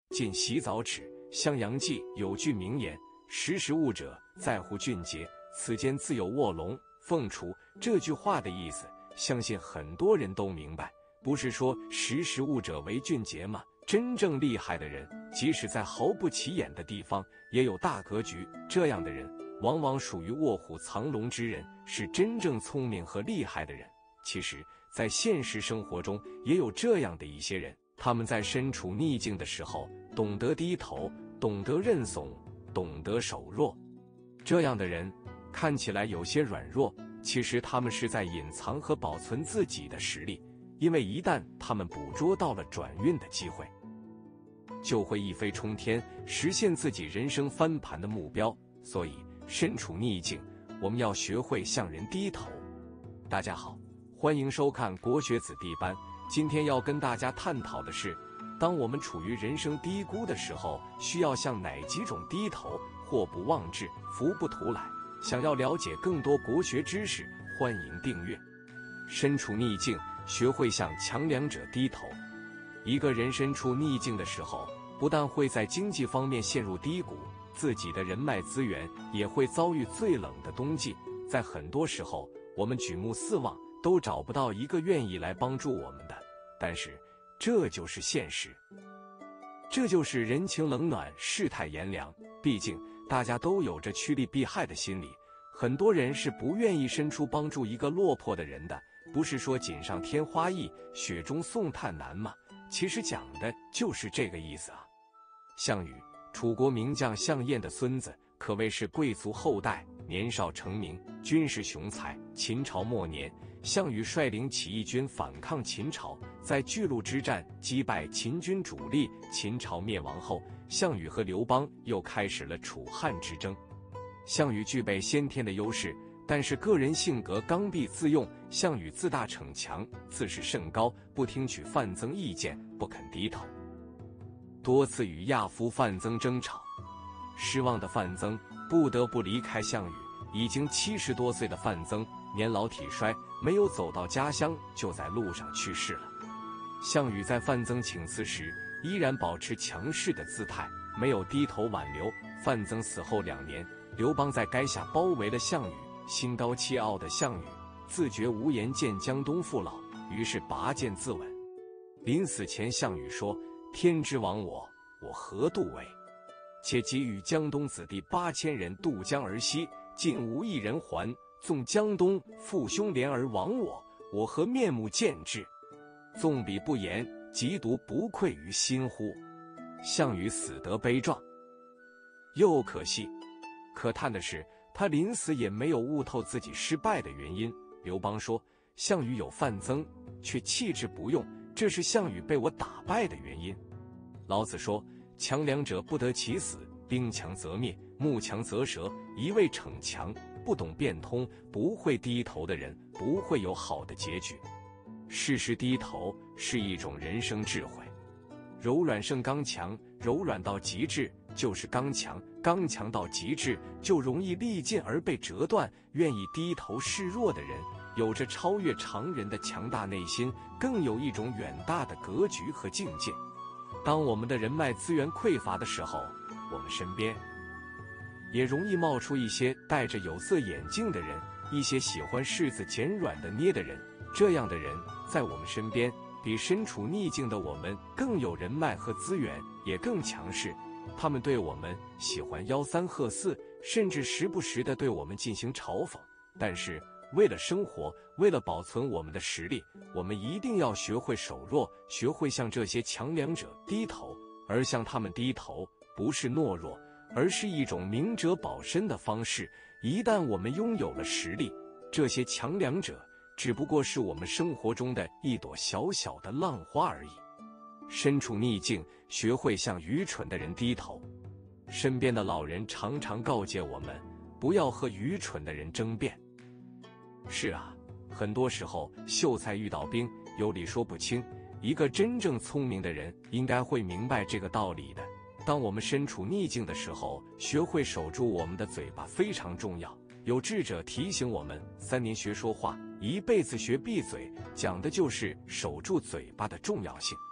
尽洗澡尺。襄阳记有句名言：识时务者在乎俊杰，此间自有卧龙凤雏。这句话的意思，相信很多人都明白，不是说识时务者为俊杰吗？真正厉害的人，即使在毫不起眼的地方，也有大格局。这样的人，往往属于卧虎藏龙之人，是真正聪明和厉害的人。其实，在现实生活中，也有这样的一些人，他们在身处逆境的时候，懂得低头，懂得认怂，懂得守弱。这样的人看起来有些软弱，其实他们是在隐藏和保存自己的实力，因为一旦他们捕捉到了转运的机会，就会一飞冲天，实现自己人生翻盘的目标。所以，身处逆境，我们要学会向人低头。大家好，欢迎收看国学子弟班。今天要跟大家探讨的是，当我们处于人生低谷的时候，需要向哪几种低头？祸不妄至，福不图来。想要了解更多国学知识，欢迎订阅。身处逆境，学会向强梁者低头。一个人身处逆境的时候，不但会在经济方面陷入低谷，自己的人脉资源也会遭遇最冷的冬季。在很多时候，我们举目四望，都找不到一个愿意来帮助我们的。但是，这就是现实，这就是人情冷暖，世态炎凉。毕竟，大家都有着趋利避害的心理，很多人是不愿意伸出帮助一个落魄的人的。不是说锦上添花易，雪中送炭难吗？其实讲的就是这个意思啊。项羽，楚国名将项燕的孙子，可谓是贵族后代，年少成名，军事雄才。秦朝末年，项羽率领起义军反抗秦朝，在巨鹿之战击败秦军主力。秦朝灭亡后，项羽和刘邦又开始了楚汉之争。项羽具备先天的优势，但是个人性格刚愎自用。项羽自大逞强，自视甚高，不听取范增意见，不肯低头，多次与亚夫范增争吵。失望的范增不得不离开项羽。已经70多岁的范增年老体衰，没有走到家乡，就在路上去世了。项羽在范增请辞时，依然保持强势的姿态，没有低头挽留。范增死后2年，刘邦在垓下包围了项羽。心高气傲的项羽自觉无颜见江东父老，于是拔剑自刎。临死前，项羽说：“天之亡我，我何度为？且给予江东子弟8000人渡江而西，竟无一人还。纵江东父兄连而亡我，我何面目见之？纵彼不言，极独不愧于心乎？”项羽死得悲壮又可惜，可叹的是，他临死也没有悟透自己失败的原因。刘邦说，项羽有范增，却弃之不用，这是项羽被我打败的原因。老子说，强梁者不得其死，兵强则灭，木强则折。一味逞强，不懂变通，不会低头的人，不会有好的结局。适时低头是一种人生智慧。柔软胜刚强，柔软到极致就是刚强，刚强到极致就容易力尽而被折断。愿意低头示弱的人，有着超越常人的强大内心，更有一种远大的格局和境界。当我们的人脉资源匮乏的时候，我们身边也容易冒出一些戴着有色眼镜的人，一些喜欢柿子捡软的捏的人。这样的人在我们身边，比身处逆境的我们更有人脉和资源，也更强势。他们对我们喜欢吆三喝四，甚至时不时地对我们进行嘲讽。但是为了生活，为了保存我们的实力，我们一定要学会守弱，学会向这些强梁者低头。而向他们低头，不是懦弱，而是一种明哲保身的方式。一旦我们拥有了实力，这些强梁者只不过是我们生活中的一朵小小的浪花而已。身处逆境，学会向愚蠢的人低头。身边的老人常常告诫我们，不要和愚蠢的人争辩。是啊，很多时候秀才遇到兵，有理说不清。一个真正聪明的人应该会明白这个道理的。当我们身处逆境的时候，学会守住我们的嘴巴非常重要。有智者提醒我们，3年学说话，1辈子学闭嘴，讲的就是守住嘴巴的重要性。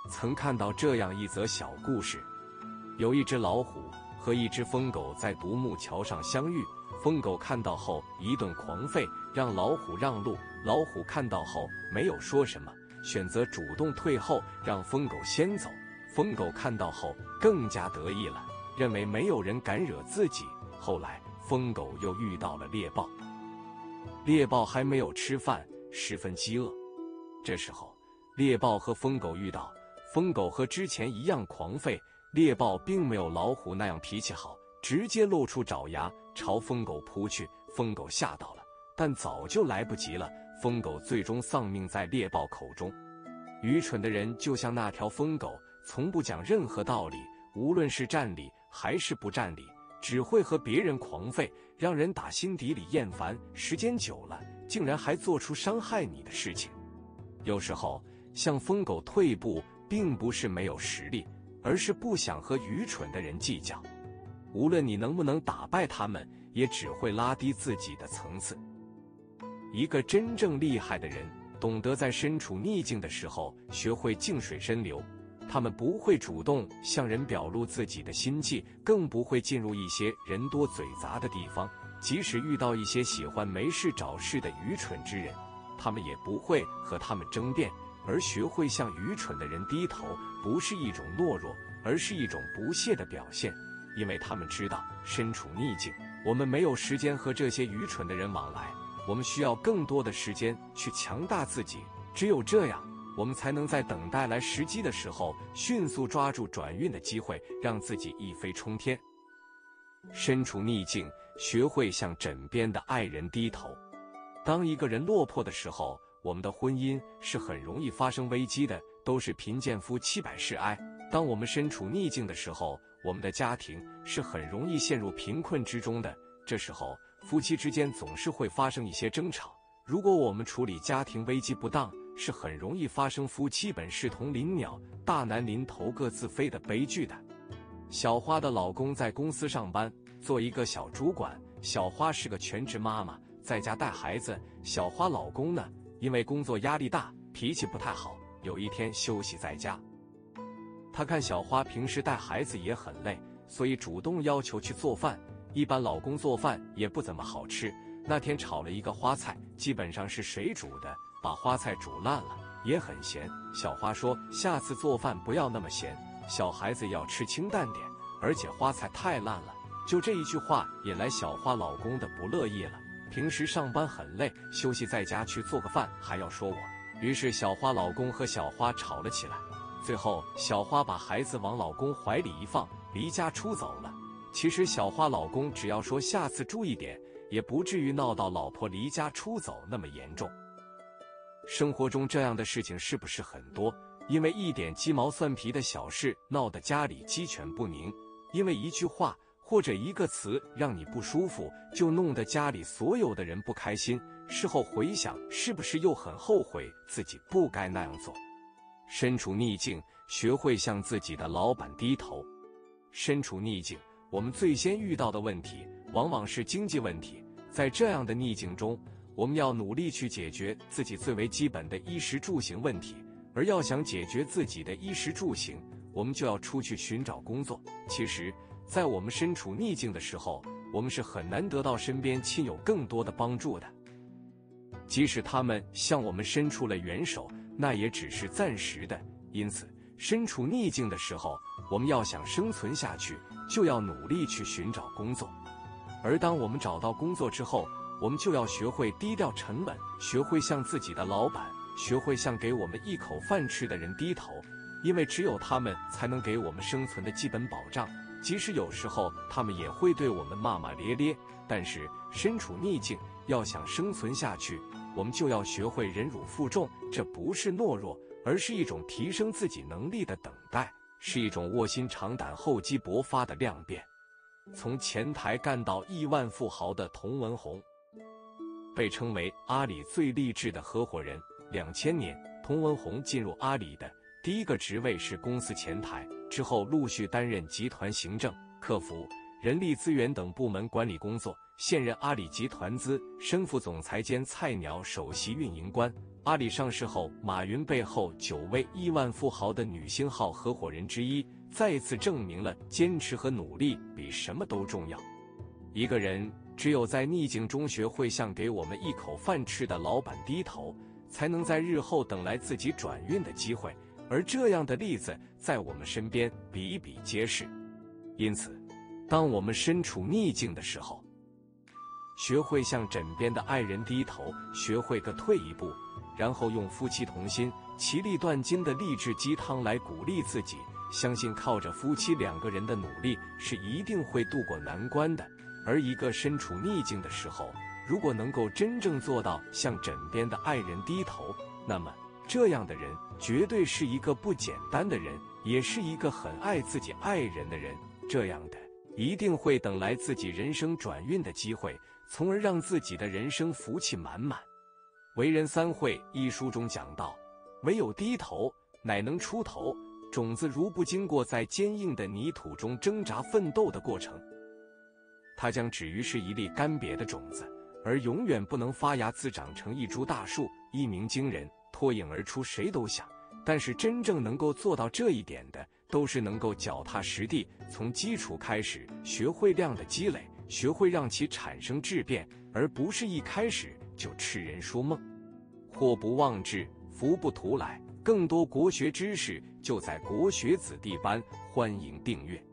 曾看到这样一则小故事：有一只老虎和一只疯狗在独木桥上相遇，疯狗看到后一顿狂吠，让老虎让路。老虎看到后没有说什么，选择主动退后，让疯狗先走。疯狗看到后更加得意了，认为没有人敢惹自己。后来疯狗又遇到了猎豹，猎豹还没有吃饭，十分饥饿。这时候猎豹和疯狗遇到，疯狗和之前一样狂吠，猎豹并没有老虎那样脾气好，直接露出爪牙朝疯狗扑去。疯狗吓到了，但早就来不及了，疯狗最终丧命在猎豹口中。愚蠢的人就像那条疯狗，从不讲任何道理，无论是占理还是不占理，只会和别人狂吠，让人打心底里厌烦，时间久了竟然还做出伤害你的事情。有时候向疯狗退步并不是没有实力，而是不想和愚蠢的人计较。无论你能不能打败他们，也只会拉低自己的层次。一个真正厉害的人，懂得在身处逆境的时候学会静水深流。他们不会主动向人表露自己的心迹，更不会进入一些人多嘴杂的地方。即使遇到一些喜欢没事找事的愚蠢之人，他们也不会和他们争辩，而学会向愚蠢的人低头，不是一种懦弱，而是一种不屑的表现。因为他们知道，身处逆境，我们没有时间和这些愚蠢的人往来，我们需要更多的时间去强大自己。只有这样，我们才能在等待来时机的时候，迅速抓住转运的机会，让自己一飞冲天。身处逆境，学会向枕边的爱人低头。当一个人落魄的时候，我们的婚姻是很容易发生危机的，都是贫贱夫妻百事哀。当我们身处逆境的时候，我们的家庭是很容易陷入贫困之中的。这时候夫妻之间总是会发生一些争吵，如果我们处理家庭危机不当，是很容易发生夫妻本是同林鸟，大难临头各自飞的悲剧的。小花的老公在公司上班，做一个小主管，小花是个全职妈妈，在家带孩子。小花老公呢，因为工作压力大，脾气不太好，有一天休息在家。他看小花平时带孩子也很累，所以主动要求去做饭。一般老公做饭也不怎么好吃，那天炒了一个花菜，基本上是水煮的，把花菜煮烂了，也很咸。小花说下次做饭不要那么咸，小孩子要吃清淡点，而且花菜太烂了。就这一句话引来小花老公的不乐意了，平时上班很累，休息在家去做个饭还要说我。于是小花老公和小花吵了起来，最后小花把孩子往老公怀里一放，离家出走了。其实小花老公只要说下次注意点，也不至于闹到老婆离家出走那么严重。生活中这样的事情是不是很多？因为一点鸡毛蒜皮的小事闹得家里鸡犬不宁，因为一句话或者一个词让你不舒服，就弄得家里所有的人不开心。事后回想，是不是又很后悔自己不该那样做？身处逆境，学会向自己的老板低头。身处逆境，我们最先遇到的问题往往是经济问题。在这样的逆境中，我们要努力去解决自己最为基本的衣食住行问题。而要想解决自己的衣食住行，我们就要出去寻找工作。其实在我们身处逆境的时候，我们是很难得到身边亲友更多的帮助的。即使他们向我们伸出了援手，那也只是暂时的。因此身处逆境的时候，我们要想生存下去，就要努力去寻找工作。而当我们找到工作之后，我们就要学会低调沉稳，学会向自己的老板，学会向给我们一口饭吃的人低头，因为只有他们才能给我们生存的基本保障。即使有时候他们也会对我们骂骂咧咧，但是身处逆境，要想生存下去，我们就要学会忍辱负重。这不是懦弱，而是一种提升自己能力的等待，是一种卧薪尝胆、厚积薄发的量变。从前台干到亿万富豪的童文红，被称为阿里最励志的合伙人。2000年，童文红进入阿里的第一个职位是公司前台，之后陆续担任集团行政、客服、人力资源等部门管理工作。现任阿里集团资深副总裁兼菜鸟首席运营官。 阿里上市后，马云背后9位亿万富豪的女星号合伙人之一，再次证明了坚持和努力比什么都重要。一个人只有在逆境中学会向给我们一口饭吃的老板低头，才能在日后等来自己转运的机会，而这样的例子在我们身边比比皆是。因此，当我们身处逆境的时候，学会向枕边的爱人低头，学会个退一步，然后用夫妻同心、其利断金的励志鸡汤来鼓励自己，相信靠着夫妻2个人的努力是一定会渡过难关的。而一个身处逆境的时候，如果能够真正做到向枕边的爱人低头，那么这样的人绝对是一个不简单的人，也是一个很爱自己爱人的人。这样的一定会等来自己人生转运的机会，从而让自己的人生福气满满。《为人三会》一书中讲到，唯有低头，乃能出头。种子如不经过在坚硬的泥土中挣扎奋斗的过程，它将止于是一粒干瘪的种子，而永远不能发芽滋长成一株大树，一鸣惊人，脱颖而出，谁都想。但是真正能够做到这一点的，都是能够脚踏实地，从基础开始，学会量的积累，学会让其产生质变，而不是一开始就痴人说梦。祸不妄至，福不图来。更多国学知识就在国学子弟班，欢迎订阅。